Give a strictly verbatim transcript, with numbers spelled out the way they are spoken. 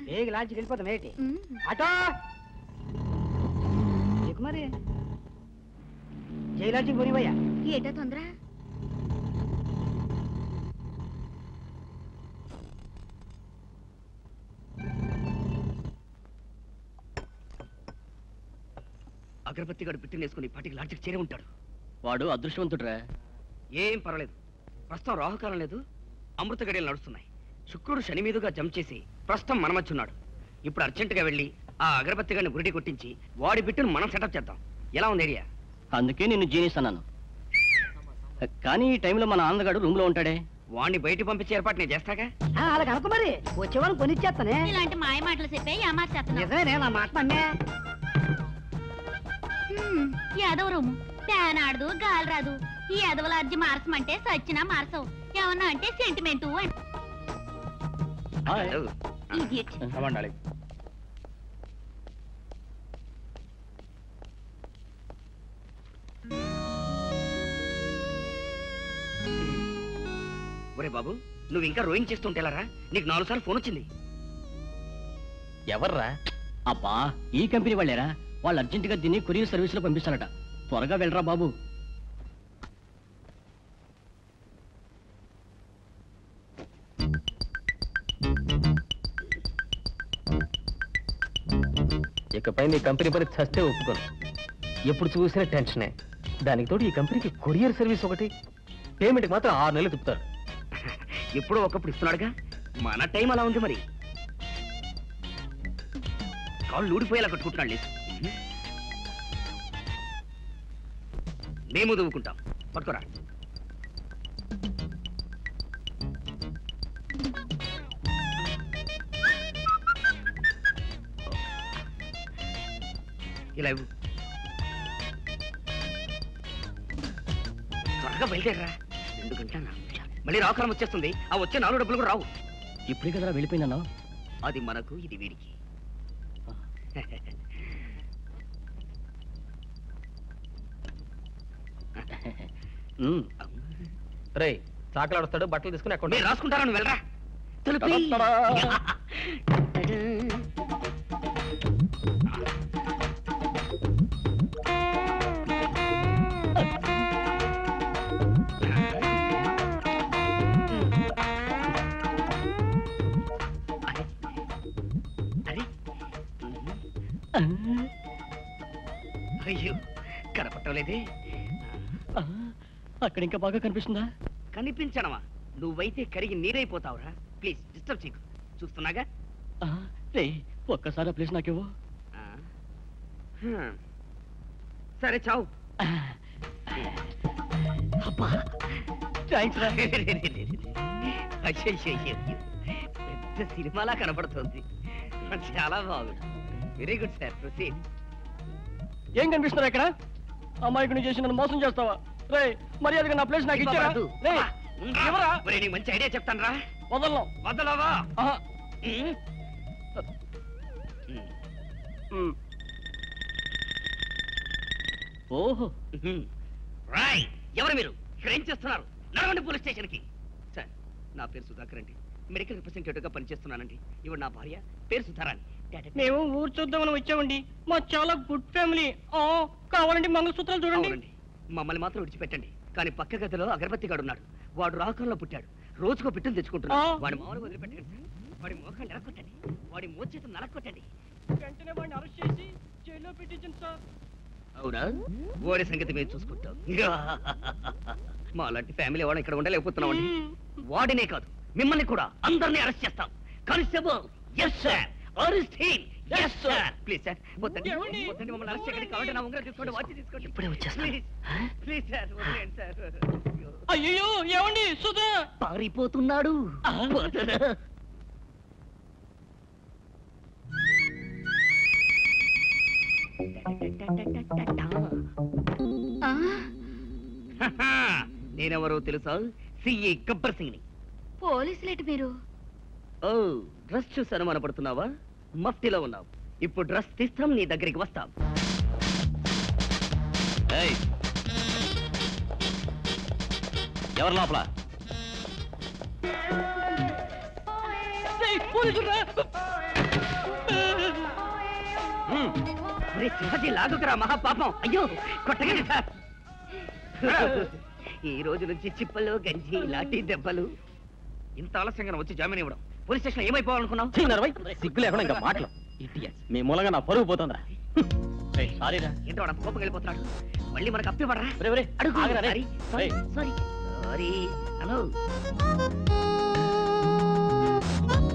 బేగి లాంచి వెళ్ళిపోతాం ఏంటి ఆటో మరి జైలాంచి పోనివయ్యా ఏటా తొందర అగరబత్తి గడు పిట్టి వేసుకుని పాటికి లాంటికి చేరి ఉంటాడు. వాడు అదృష్టవంతుడురా. ఏం పర్వాలేదు, ప్రస్తుతం రాహుకాలం లేదు, అమృత గడియలు నడుస్తున్నాయి. శుక్రుడు శని మీదుగా జంప్ చేసి ప్రస్తుతం మనమచ్చున్నాడు. ఇప్పుడు అర్జెంటుగా వెళ్ళి ఆ అగరబత్తి గడిని గురిడి కొట్టించి వాడి బిట్టును మనం సెటప్ చేద్దాం. ఎలా ఉంది ఐడియా? అందుకే నిన్ను జీనిస్ అన్నాను. కానీ ఈ టైంలో మన ఆంధ్రగాడు రూమ్ లో ఉంటాడే. వాడిని బయటికి పంపించే ఏర్పాటు నేను చేస్తాగా. అలా కనుక మరి వచ్చేవాళ్ళని కొనిచ్చేస్తానే. ఇలాంటి మాయ మాటలు చెప్పే నిజమే నా మాట నమ్మే. యాదవ రూము ఫ్యాన్ ఆడదు గాలి రాదు. ఈ యాదవల అర్జీ మార్చమంటే సచ్చినా మార్చవు. ఏమన్నా అంటే సెంటిమెంటు ఒరే బాబు, నువ్వు ఇంకా రోయింగ్ చేస్తుంటేలారా? నీకు నాలుగు సార్లు ఫోన్ వచ్చింది. ఎవర్రా? అబ్బా, ఈ కంపెనీ వాళ్ళేరా. వాళ్ళు అర్జెంటుగా దీన్ని కొరియర్ సర్వీస్ లో పంపిస్తారట. త్వరగా వెళ్ళరా బాబు. ఇకపై మీ కంపెనీ పని చస్తే ఒప్పుకోను. ఎప్పుడు చూసినా టెన్షనే. దానికి తోడు ఈ కంపెనీకి కొరియర్ సర్వీస్ ఒకటి. పేమెంట్కి మాత్రం ఆరు నెలలు తిప్పుతారు. ఎప్పుడో ఒకప్పుడు ఇస్తున్నాడుగా. మన టైం అలా ఉంది మరి. కాళ్ళు ఊడిపోయేలా కట్టుకుంటున్నాడు. లేదు మేము దువ్వుకుంటాం. పట్టుకోరా. ఇలా ఇవ్వు. త్వరగా బయలుదేరరా. రెండు గంటల నాలుగు నిమిషాలు. మళ్ళీ రావుకాలం వచ్చేస్తుంది. ఆ వచ్చే నాలుగు డబ్బులు కూడా రావు. ఇప్పుడే కదరా వెళ్ళిపోయినా. అది మనకు, ఇది వీడికి. రే చాకలాడుస్తాడు. బట్టలు తీసుకుని అక్కడ రాసుకుంటారా? నువ్వు వెళ్ళరా. అయ్యో, కనపట్టలేదే. అక్కడ ఇంకా బాగా కనిపిస్తుందా? కనిపించడమా? నువ్వైతే కరిగి నీరైపోతావురా. ప్లీజ్ డిస్టర్బ్ చేయకు. చూస్తున్నాగా. రే ఒక్కసారి ప్లీజ్ నాకేవో. సరే చావు. పెద్ద సినిమాలా కనపడుతుంది. చాలా బాగుంది. Very good sir. ప్రొసీడ్. ఏం కనిపిస్తున్నా ఇక్కడ? అమ్మాయికుని చేసి నన్ను మోసం చేస్తావా? రే మర్యాదగా నా ప్లేస్ నాకు ఇచ్చారా? నీకు మంచి ఐడియా చెప్తాను రా. వదలను. వదలవా? ఓహో, రాయ్. ఎవరు మీరు? ఇక్కడ ఏం చేస్తున్నారు? నడవండి పోలీస్ స్టేషన్ కి. సార్, నా పేరు సుధాకర్ అండి. మెడికల్ రిప్రజెంటేటివ్ గా పనిచేస్తున్నానండి. ఇవిడ నా భార్య, పేరు సుధారాణి. మేము ఊరు చూద్దామని వచ్చామండి. మా చాలా గుడ్ ఫ్యామిలీ. కావాలండి మంగళసూత్రాలు చూడండి. మమ్మల్ని మాత్రం విడిచిపెట్టండి. కానీ పక్క గదిలో అగరబత్తి గాడు ఉన్నాడు. వాడు రాకంలో పుట్టాడు. రోజుకో పిట్టును తెచ్చుకుంటున్నాడు. వాడి మామూలు వదిలిపెట్టండి సార్. వాడి మోకాలు నరకొట్టండి. వాడి మోచేతులు నరకొట్టండి. వెంటనే వాడిని అరెస్ట్ చేసి జైల్లో పెట్టించండి సార్. అవునా? వాడి సంగతి మేము చూసుకుంటాం. మా లాంటి ఫ్యామిలీ వాడు ఇక్కడ ఉండలేకపోతున్నామండి. వాడినే కాదు, మిమ్మల్ని కూడా అందరినీ అరెస్ట్ చేస్తాం. Constable, yes sir. Arrest him. yes sir. Please sir, వద్దండి. వద్దండి, మమ్మల్ని అరెస్ట్ చేయకండి. కావాలంటే నా ఉంగరం తీసుకోండి, వాచి తీసుకోండి. ఇప్పుడే వచ్చేస్తాను. ప్లీజ్ సార్, వదిలేండి సార్. అయ్యో ఏమండి? సుధా పారిపోతున్నాడు. నేనెవరో తెలుసా? సిఐ గబ్బర్ సింగ్ ని. పోలీసులేటి మీరు? ఓ, డ్రెస్ చూసాను మనపడుతున్నావా? మఫ్టీలో ఉన్నావు. ఇప్పుడు డ్రెస్ తీస్తాం, నీ దగ్గరికి వస్తాం. ఎవరు లోపల? ఒరే శివాజీ లాగుకురా మహాపాపం అయ్యో కొట్టగండి సార్ ఈ రోజు నుంచి చిప్పలు గంజి లాఠీ దెబ్బలు ఇంత ఆలస్యంగా వచ్చి జామీన్ ఇవ్వడం పోలీస్ స్టేషన్ ఏమైపోవాలనుకున్నావు సిగ్గు లేకుండా ఇంకా మాటలు మీ మూలంగా నా పరుగు పోతుందిరా సారీరా ఏంటో వాడు కోపం వెళ్ళిపోతున్నాడు మళ్ళీ మనకు అప్పివ్వడరా ఒరేయ్, ఒరేయ్, అడుగు ఆగరా రే. సారీ సారీ ఏయ్. Sorry sorry hello